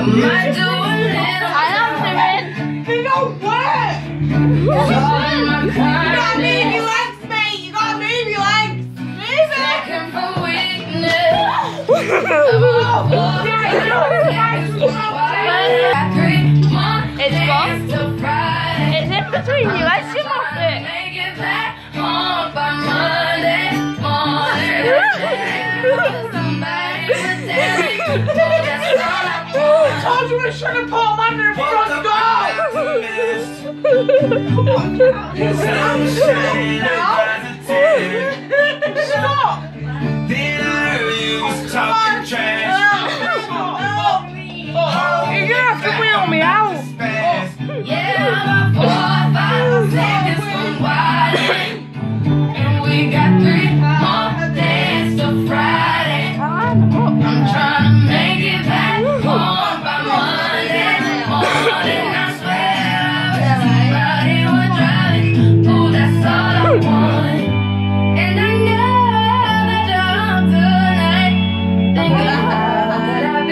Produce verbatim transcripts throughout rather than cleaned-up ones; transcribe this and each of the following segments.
might do a little. I am doing. They don't work. You gotta move your legs, mate. You gotta move your legs. Move it. Looking for weakness. It's gone. It's in between you. Let's see off it. Make it back home by Monday morning. Somebody would tell me that's all I want. I told you we should have put them under the front door. I'm saying now. Stop. Then I heard you was talking trash. You're gonna have to wheel me out. Yeah, I'm about four, five seconds from wildin'. And we got three more days till Friday. I'm trying to make it back home by Monday morning. I swear somebody was driving. Oh, that's all I want. And I know that you're on tonight. Thinking about it.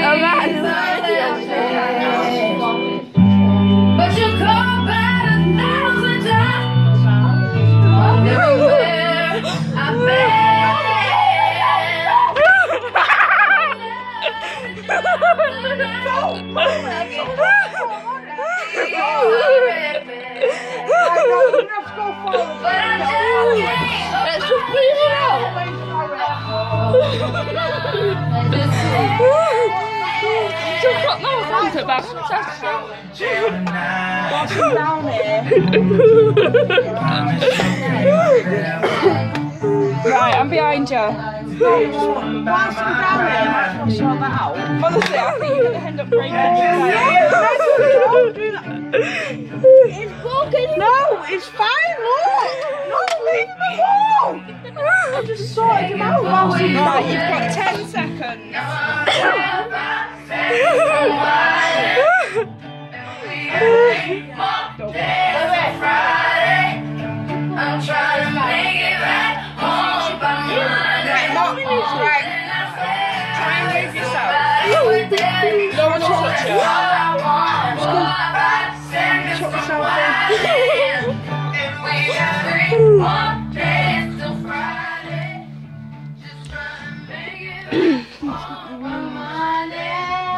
But you call back a thousand times. Everywhere I've been. But I just can't. Let's just breathe it out. You've got no front at back. Walking down here. Right, I'm behind you. Whilst I'm down here, I might as well sort that out. Honestly, I think you're going to end up breaking your leg. Don't do that. It's broken. No, it's fine. Look. No, leave him alone. I just sorted him out whilst he's Right, you've got ten seconds. I'm trying to make it back home by Monday. Right, try and move yourself. No one will touch you. Chuck yourself in. And we got three more days till Friday. Just trying to make it back home by Monday.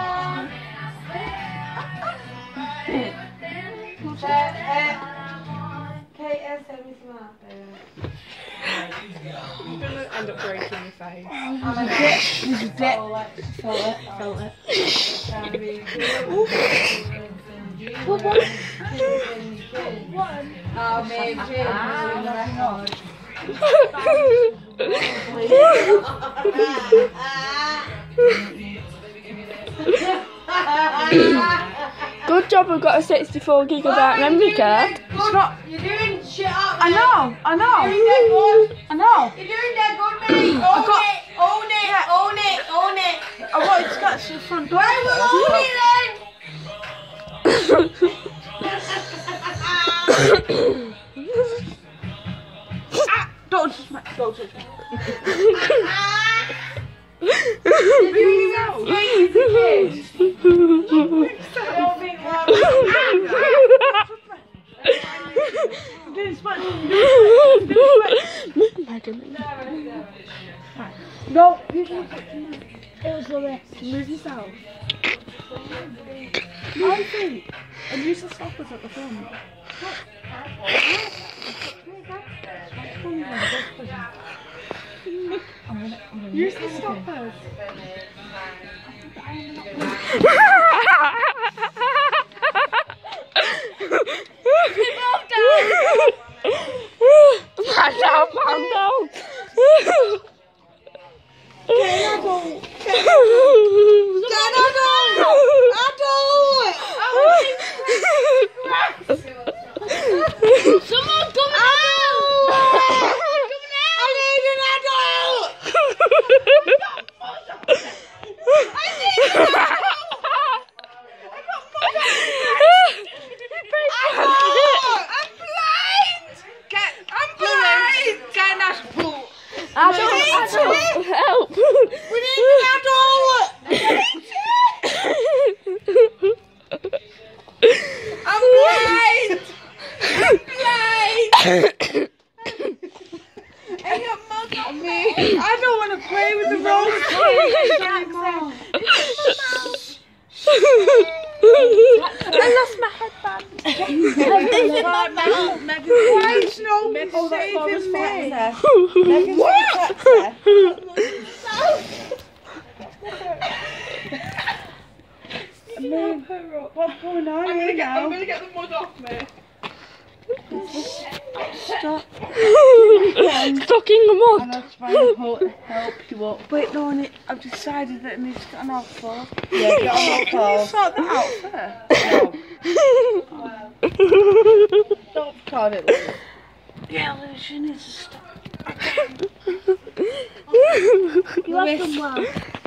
You're going to end up breaking your face. I'm a dick. He's a dick. Felt it. Felt it. What? What? Oh, maybe. Good job we've got a sixty-four gigabyte memory card. It's not. You're doing shit up. I know, I know. You're doing that good. I know. You're doing that good, mate. Own got- it. Own it. Own it. Own it. I wanted to get to the front door. Well, we'll own it then. Ah, don't touch me. Don't touch me. No, you didn't touch me. It was the rest. Move yourself. My feet. And use the stoppers at the front. Use the stoppers. Calm down, calm down. Someone come out! I need an adult! I need an adult! I lost my headband. Why is no saving me? What? What's going on I'm here gonna, get, now? I'm gonna get the mud off me. Stop. Stuck in the mud. And I'll try and help, help you up. Wait, no, I need, I've decided that I need to get an alcohol. Yeah, get an alcohol. Can you sort that out first? No. Don't record it, Lily. Yeah, Lily, you need to stop. You have done well.